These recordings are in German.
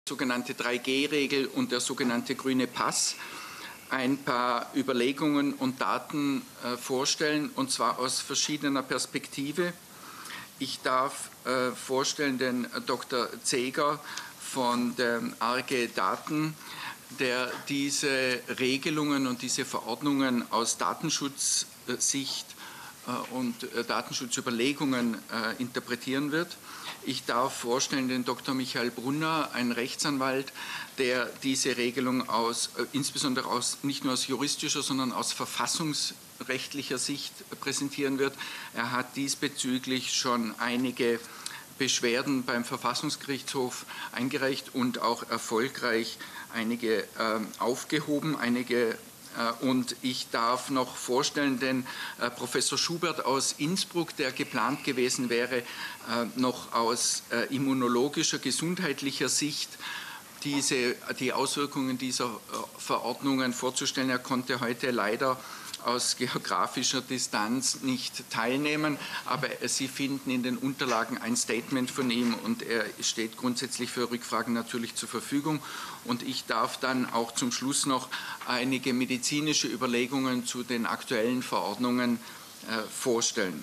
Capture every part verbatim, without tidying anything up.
sogenannte drei G Regel und der sogenannte grüne Pass ein paar Überlegungen und Daten äh, vorstellen, und zwar aus verschiedener Perspektive. Ich darf äh, vorstellen den Doktor Zeger von der A G Daten, der diese Regelungen und diese Verordnungen aus Datenschutzsicht äh, und äh, Datenschutzüberlegungen äh, interpretieren wird. Ich darf vorstellen den Doktor Michael Brunner, einen Rechtsanwalt, der diese Regelung aus, äh, insbesondere aus, nicht nur aus juristischer, sondern aus verfassungsrechtlicher Sicht präsentieren wird. Er hat diesbezüglich schon einige Beschwerden beim Verfassungsgerichtshof eingereicht und auch erfolgreich einige äh, aufgehoben, einige Und ich darf noch vorstellen, den äh, Professor Schubert aus Innsbruck, der geplant gewesen wäre, äh, noch aus äh, immunologischer, gesundheitlicher Sicht diese, die Auswirkungen dieser äh, Verordnungen vorzustellen. Er konnte heute leider aus geografischer Distanz nicht teilnehmen, aber Sie finden in den Unterlagen ein Statement von ihm und er steht grundsätzlich für Rückfragen natürlich zur Verfügung. Und ich darf dann auch zum Schluss noch einige medizinische Überlegungen zu den aktuellen Verordnungen äh, vorstellen.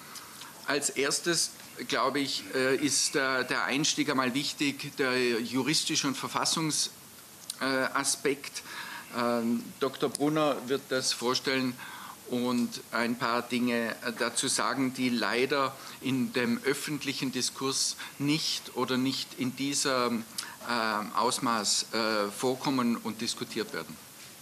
Als erstes, glaube ich, äh, ist äh, der Einstieg einmal wichtig, der juristische und Verfassungsaspekt. Ähm, Doktor Brunner wird das vorstellen und ein paar Dinge dazu sagen, die leider in dem öffentlichen Diskurs nicht oder nicht in diesem äh, Ausmaß äh, vorkommen und diskutiert werden.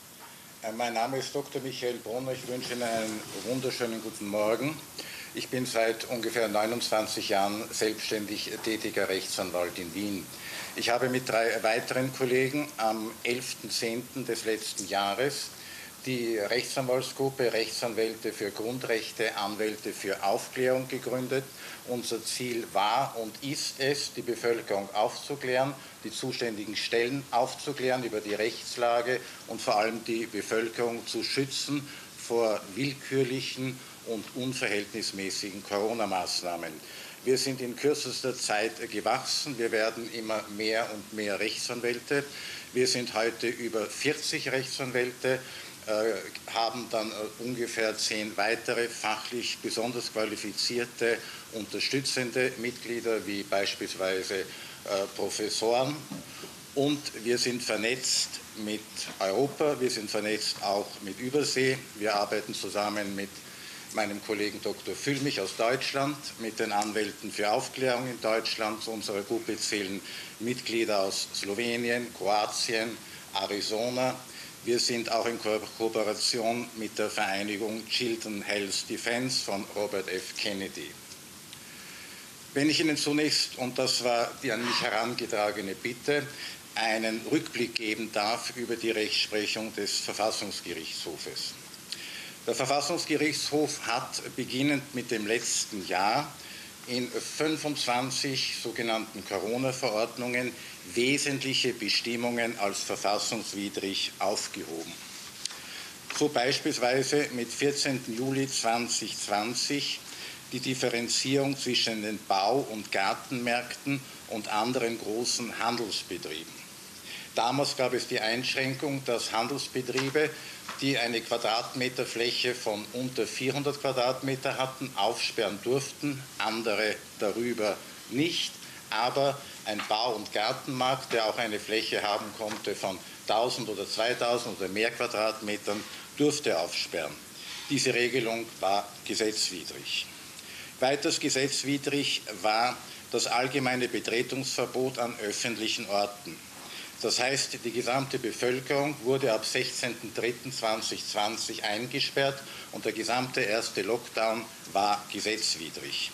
Mein Name ist Doktor Michael Brunner. Ich wünsche Ihnen einen wunderschönen guten Morgen. Ich bin seit ungefähr neunundzwanzig Jahren selbstständig tätiger Rechtsanwalt in Wien. Ich habe mit drei weiteren Kollegen am elften zehnten des letzten Jahres die Rechtsanwaltsgruppe Rechtsanwälte für Grundrechte, Anwälte für Aufklärung gegründet. Unser Ziel war und ist es, die Bevölkerung aufzuklären, die zuständigen Stellen aufzuklären über die Rechtslage und vor allem die Bevölkerung zu schützen vor willkürlichen und unverhältnismäßigen Corona-Maßnahmen. Wir sind in kürzester Zeit gewachsen. Wir werden immer mehr und mehr Rechtsanwälte. Wir sind heute über vierzig Rechtsanwälte, äh, haben dann äh, ungefähr zehn weitere fachlich besonders qualifizierte, unterstützende Mitglieder, wie beispielsweise äh, Professoren. Und wir sind vernetzt mit Europa, wir sind vernetzt auch mit Übersee. Wir arbeiten zusammen mit meinem Kollegen Doktor Füllmich aus Deutschland, mit den Anwälten für Aufklärung in Deutschland. Zu unserer Gruppe zählen Mitglieder aus Slowenien, Kroatien, Arizona. Wir sind auch in Ko Kooperation mit der Vereinigung Children Health Defense von Robert F. Kennedy. Wenn ich Ihnen zunächst, und das war die an mich herangetragene Bitte, einen Rückblick geben darf über die Rechtsprechung des Verfassungsgerichtshofes. Der Verfassungsgerichtshof hat beginnend mit dem letzten Jahr in fünfundzwanzig sogenannten Corona-Verordnungen wesentliche Bestimmungen als verfassungswidrig aufgehoben. So beispielsweise mit vierzehnten Juli zweitausendzwanzig die Differenzierung zwischen den Bau- und Gartenmärkten und anderen großen Handelsbetrieben. Damals gab es die Einschränkung, dass Handelsbetriebe, die eine Quadratmeterfläche von unter vierhundert Quadratmeter hatten, aufsperren durften, andere darüber nicht. Aber ein Bau- und Gartenmarkt, der auch eine Fläche haben konnte von tausend oder zweitausend oder mehr Quadratmetern, durfte aufsperren. Diese Regelung war gesetzwidrig. Weiters gesetzwidrig war das allgemeine Betretungsverbot an öffentlichen Orten. Das heißt, die gesamte Bevölkerung wurde ab sechzehnten dritten zweitausendzwanzig eingesperrt und der gesamte erste Lockdown war gesetzwidrig.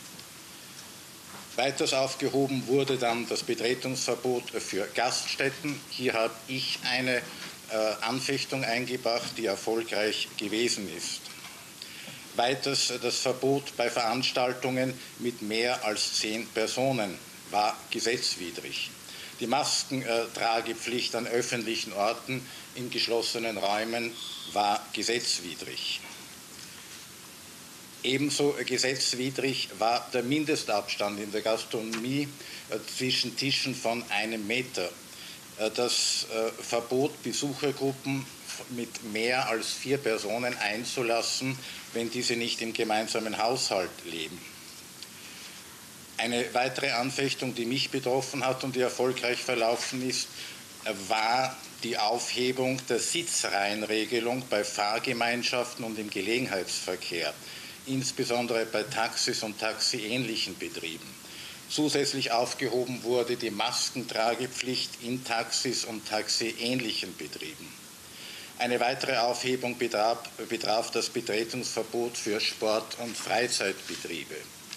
Weiters aufgehoben wurde dann das Betretungsverbot für Gaststätten. Hier habe ich eine äh, Anfechtung eingebracht, die erfolgreich gewesen ist. Weiters das Verbot bei Veranstaltungen mit mehr als zehn Personen war gesetzwidrig. Die Maskentragepflicht an öffentlichen Orten in geschlossenen Räumen war gesetzwidrig. Ebenso gesetzwidrig war der Mindestabstand in der Gastronomie zwischen Tischen von einem Meter. Das Verbot, Besuchergruppen mit mehr als vier Personen einzulassen, wenn diese nicht im gemeinsamen Haushalt leben. Eine weitere Anfechtung, die mich betroffen hat und die erfolgreich verlaufen ist, war die Aufhebung der Sitzreihenregelung bei Fahrgemeinschaften und im Gelegenheitsverkehr, insbesondere bei Taxis und taxiähnlichen Betrieben. Zusätzlich aufgehoben wurde die Maskentragepflicht in Taxis und taxiähnlichen Betrieben. Eine weitere Aufhebung betraf, betraf das Betretungsverbot für Sport- und Freizeitbetriebe.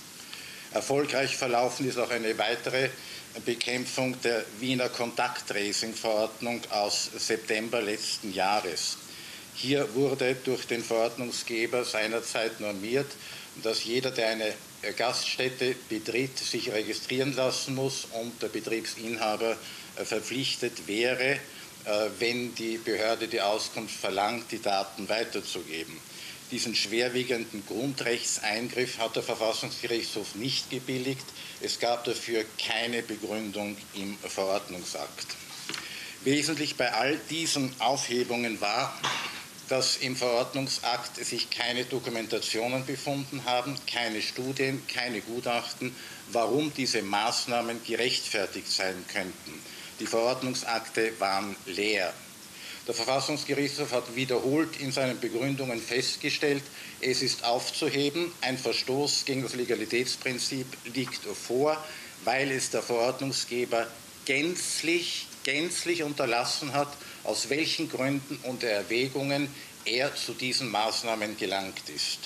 Erfolgreich verlaufen ist auch eine weitere Bekämpfung der Wiener Kontakttracing-Verordnung aus September letzten Jahres. Hier wurde durch den Verordnungsgeber seinerzeit normiert, dass jeder, der eine Gaststätte betritt, sich registrieren lassen muss und der Betriebsinhaber verpflichtet wäre, wenn die Behörde die Auskunft verlangt, die Daten weiterzugeben. Diesen schwerwiegenden Grundrechtseingriff hat der Verfassungsgerichtshof nicht gebilligt. Es gab dafür keine Begründung im Verordnungsakt. Wesentlich bei all diesen Aufhebungen war, dass im Verordnungsakt sich keine Dokumentationen befunden haben, keine Studien, keine Gutachten, warum diese Maßnahmen gerechtfertigt sein könnten. Die Verordnungsakte waren leer. Der Verfassungsgerichtshof hat wiederholt in seinen Begründungen festgestellt, es ist aufzuheben, ein Verstoß gegen das Legalitätsprinzip liegt vor, weil es der Verordnungsgeber gänzlich, gänzlich unterlassen hat, aus welchen Gründen und Erwägungen er zu diesen Maßnahmen gelangt ist.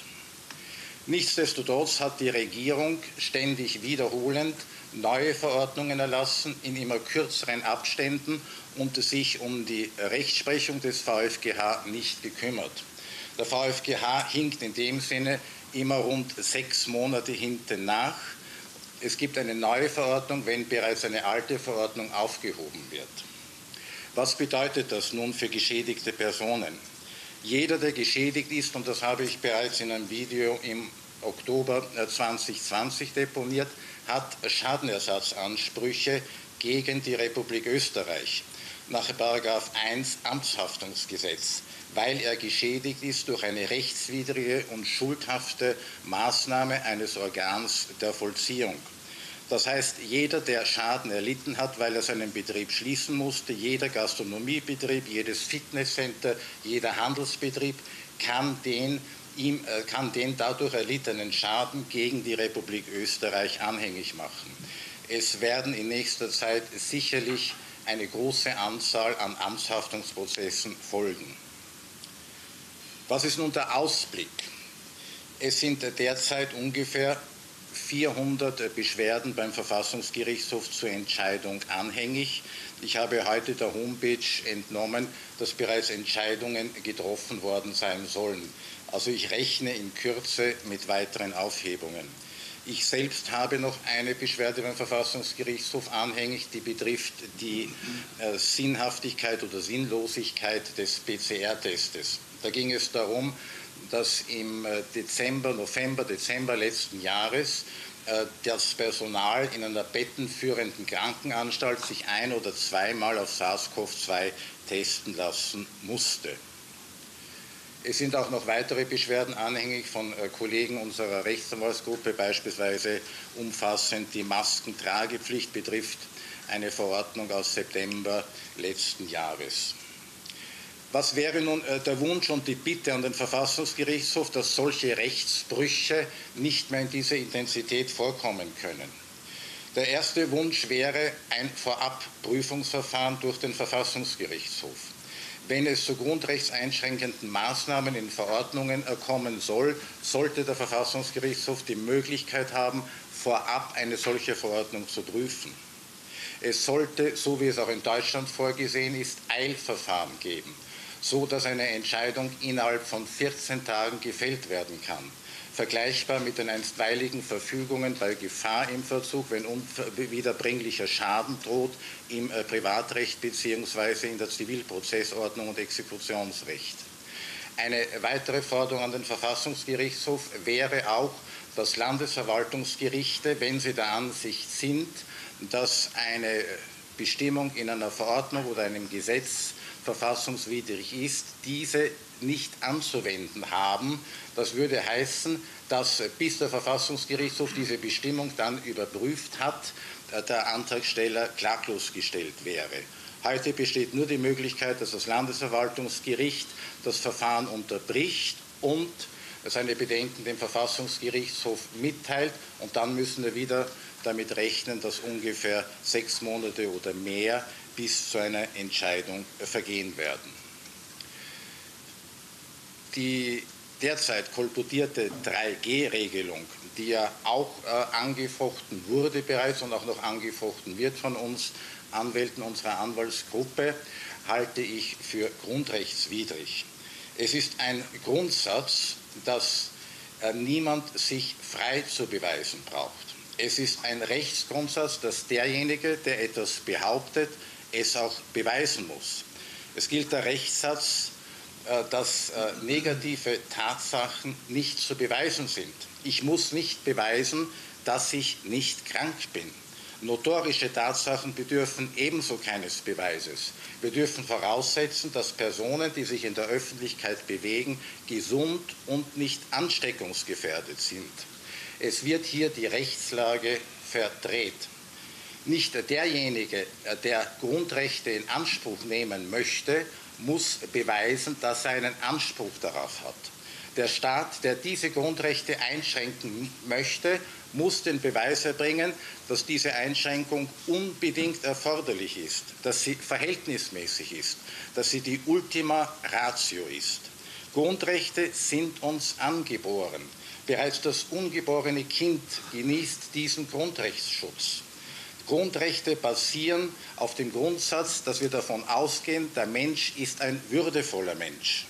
Nichtsdestotrotz hat die Regierung ständig wiederholend neue Verordnungen erlassen in immer kürzeren Abständen und sich um die Rechtsprechung des VfGH nicht gekümmert. Der VfGH hinkt in dem Sinne immer rund sechs Monate hinten nach. Es gibt eine neue Verordnung, wenn bereits eine alte Verordnung aufgehoben wird. Was bedeutet das nun für geschädigte Personen? Jeder, der geschädigt ist, und das habe ich bereits in einem Video im Oktober zweitausendzwanzig deponiert, hat Schadenersatzansprüche gegen die Republik Österreich nach Paragraph eins Amtshaftungsgesetz, weil er geschädigt ist durch eine rechtswidrige und schuldhafte Maßnahme eines Organs der Vollziehung. Das heißt, jeder, der Schaden erlitten hat, weil er seinen Betrieb schließen musste, jeder Gastronomiebetrieb, jedes Fitnesscenter, jeder Handelsbetrieb kann den, ihm, kann den dadurch erlittenen Schaden gegen die Republik Österreich anhängig machen. Es werden in nächster Zeit sicherlich eine große Anzahl an Amtshaftungsprozessen folgen. Was ist nun der Ausblick? Es sind derzeit ungefähr vierhundert Beschwerden beim Verfassungsgerichtshof zur Entscheidung anhängig. Ich habe heute der Homepage entnommen, dass bereits Entscheidungen getroffen worden sein sollen. Also ich rechne in Kürze mit weiteren Aufhebungen. Ich selbst habe noch eine Beschwerde beim Verfassungsgerichtshof anhängig, die betrifft die äh, Sinnhaftigkeit oder Sinnlosigkeit des P C R-Testes. Da ging es darum, dass im Dezember, November, Dezember letzten Jahres äh, das Personal in einer bettenführenden Krankenanstalt sich ein- oder zweimal auf SARS CoV zwei testen lassen musste. Es sind auch noch weitere Beschwerden anhängig von äh, Kollegen unserer Rechtsanwaltsgruppe, beispielsweise umfassend die Maskentragepflicht betrifft eine Verordnung aus September letzten Jahres. Was wäre nun äh, der Wunsch und die Bitte an den Verfassungsgerichtshof, dass solche Rechtsbrüche nicht mehr in dieser Intensität vorkommen können? Der erste Wunsch wäre ein Vorabprüfungsverfahren durch den Verfassungsgerichtshof. Wenn es zu grundrechtseinschränkenden Maßnahmen in Verordnungen kommen soll, sollte der Verfassungsgerichtshof die Möglichkeit haben, vorab eine solche Verordnung zu prüfen. Es sollte, so wie es auch in Deutschland vorgesehen ist, Eilverfahren geben, so dass eine Entscheidung innerhalb von vierzehn Tagen gefällt werden kann. Vergleichbar mit den einstweiligen Verfügungen bei Gefahr im Verzug, wenn unwiederbringlicher Schaden droht, im Privatrecht bzw. in der Zivilprozessordnung und Exekutionsrecht. Eine weitere Forderung an den Verfassungsgerichtshof wäre auch, dass Landesverwaltungsgerichte, wenn sie der Ansicht sind, dass eine Bestimmung in einer Verordnung oder einem Gesetz verfassungswidrig ist, diese nicht anzuwenden haben. Das würde heißen, dass bis der Verfassungsgerichtshof diese Bestimmung dann überprüft hat, der Antragsteller klaglos gestellt wäre. Heute besteht nur die Möglichkeit, dass das Landesverwaltungsgericht das Verfahren unterbricht und seine Bedenken dem Verfassungsgerichtshof mitteilt, und dann müssen wir wieder damit rechnen, dass ungefähr sechs Monate oder mehr bis zu einer Entscheidung vergehen werden. Die derzeit kolportierte drei G Regelung, die ja auch äh, angefochten wurde bereits und auch noch angefochten wird von uns Anwälten unserer Anwaltsgruppe, halte ich für grundrechtswidrig. Es ist ein Grundsatz, dass äh, niemand sich frei zu beweisen braucht. Es ist ein Rechtsgrundsatz, dass derjenige, der etwas behauptet, es auch beweisen muss. Es gilt der Rechtssatz, äh, dass äh, negative Tatsachen nicht zu beweisen sind. Ich muss nicht beweisen, dass ich nicht krank bin. Notorische Tatsachen bedürfen ebenso keines Beweises. Wir dürfen voraussetzen, dass Personen, die sich in der Öffentlichkeit bewegen, gesund und nicht ansteckungsgefährdet sind. Es wird hier die Rechtslage verdreht. Nicht derjenige, der Grundrechte in Anspruch nehmen möchte, muss beweisen, dass er einen Anspruch darauf hat. Der Staat, der diese Grundrechte einschränken möchte, muss den Beweis erbringen, dass diese Einschränkung unbedingt erforderlich ist, dass sie verhältnismäßig ist, dass sie die Ultima Ratio ist. Grundrechte sind uns angeboren. Bereits das ungeborene Kind genießt diesen Grundrechtsschutz. Grundrechte basieren auf dem Grundsatz, dass wir davon ausgehen, der Mensch ist ein würdevoller Mensch.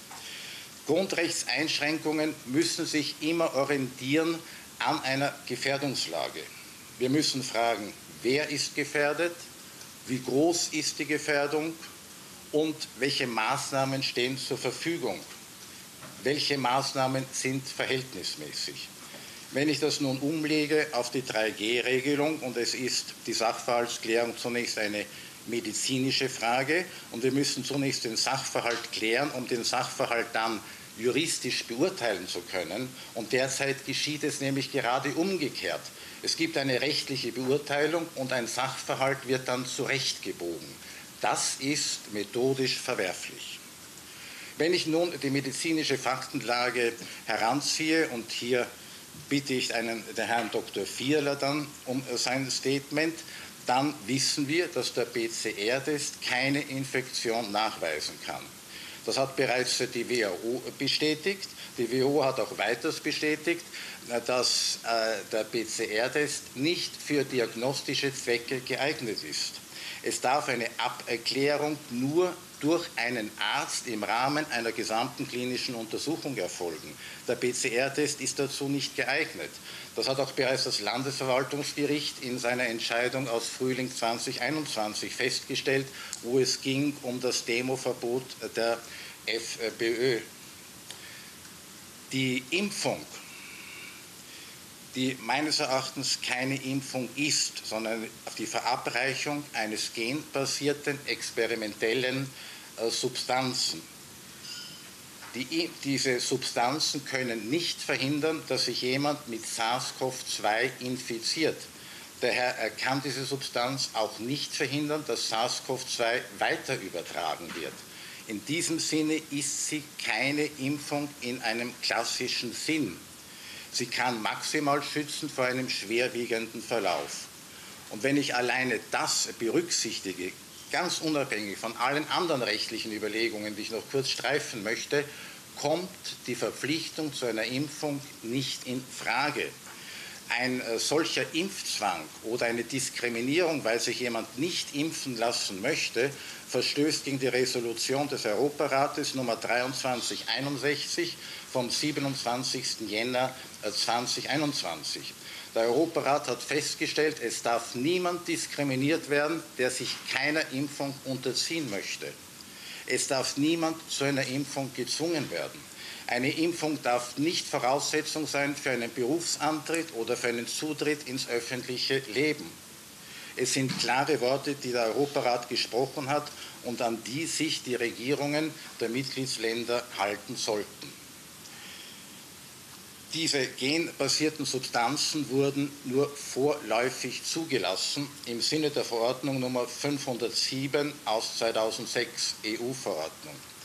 Grundrechtseinschränkungen müssen sich immer orientieren an einer Gefährdungslage. Wir müssen fragen, wer ist gefährdet, wie groß ist die Gefährdung und welche Maßnahmen stehen zur Verfügung. Welche Maßnahmen sind verhältnismäßig? Wenn ich das nun umlege auf die drei G Regelung, und es ist die Sachverhaltsklärung zunächst eine medizinische Frage und wir müssen zunächst den Sachverhalt klären, um den Sachverhalt dann juristisch beurteilen zu können, und derzeit geschieht es nämlich gerade umgekehrt. Es gibt eine rechtliche Beurteilung und ein Sachverhalt wird dann zurechtgebogen. Das ist methodisch verwerflich. Wenn ich nun die medizinische Faktenlage heranziehe, und hier bitte ich einen, den Herrn Doktor Vierler dann um sein Statement, dann wissen wir, dass der P C R-Test keine Infektion nachweisen kann. Das hat bereits die W H O bestätigt. Die W H O hat auch weiters bestätigt, dass der P C R-Test nicht für diagnostische Zwecke geeignet ist. Es darf eine Abklärung nur durch einen Arzt im Rahmen einer gesamten klinischen Untersuchung erfolgen. Der P C R-Test ist dazu nicht geeignet. Das hat auch bereits das Landesverwaltungsgericht in seiner Entscheidung aus Frühling zweitausendeinundzwanzig festgestellt, wo es ging um das Demoverbot der FPÖ. Die Impfung, die meines Erachtens keine Impfung ist, sondern die Verabreichung eines genbasierten experimentellen äh, Substanzen. Die, diese Substanzen können nicht verhindern, dass sich jemand mit SARS CoV zwei infiziert. Daher kann diese Substanz auch nicht verhindern, dass SARS CoV zwei weiter übertragen wird. In diesem Sinne ist sie keine Impfung in einem klassischen Sinn. Sie kann maximal schützen vor einem schwerwiegenden Verlauf. Und wenn ich alleine das berücksichtige, ganz unabhängig von allen anderen rechtlichen Überlegungen, die ich noch kurz streifen möchte, kommt die Verpflichtung zu einer Impfung nicht in Frage. Ein äh, solcher Impfzwang oder eine Diskriminierung, weil sich jemand nicht impfen lassen möchte, verstößt gegen die Resolution des Europarates Nummer dreiundzwanzig einundsechzig vom siebenundzwanzigsten Jänner zweitausendeinundzwanzig. Der Europarat hat festgestellt, es darf niemand diskriminiert werden, der sich keiner Impfung unterziehen möchte. Es darf niemand zu einer Impfung gezwungen werden. Eine Impfung darf nicht Voraussetzung sein für einen Berufsantritt oder für einen Zutritt ins öffentliche Leben. Es sind klare Worte, die der Europarat gesprochen hat und an die sich die Regierungen der Mitgliedsländer halten sollten. Diese genbasierten Substanzen wurden nur vorläufig zugelassen im Sinne der Verordnung Nummer fünfhundertsieben aus zweitausendsechs, E U-Verordnung.